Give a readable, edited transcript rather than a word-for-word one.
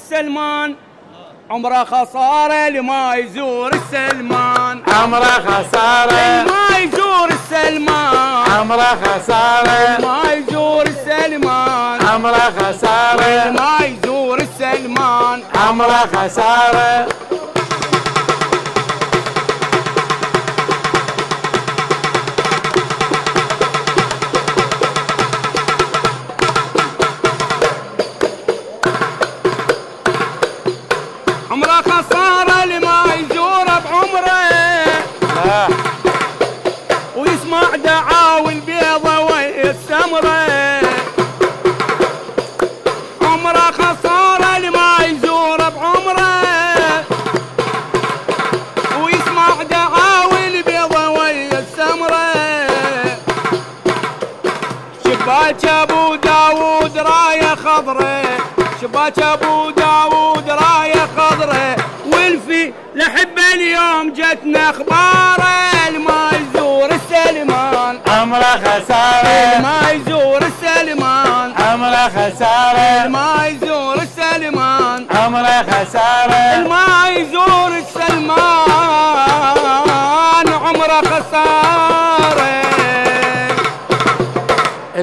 السلمان عمره خسارة لما يزور السلمان، عمره خسارة لما يزور السلمان، عمره خسارة لما يزور السلمان، عمره خسارة لما يزور السلمان، عمره خسارة. عمره خسارة لما يزور بعمره ويسمع دعاوي البيضة والسمرة، عمره خسارة لما يزور بعمره ويسمع دعاوي البيضة والسمرة. شباك ابو داود راية خضرة، شباك ابو داود راية خضرة، والفي لحبة اليوم جتنا اخباره لما يزور السلمان، عمره خسارة لما يزور السلمان، عمره خسارة لما يزور السلمان، عمره خسارة لما يزور السلمان.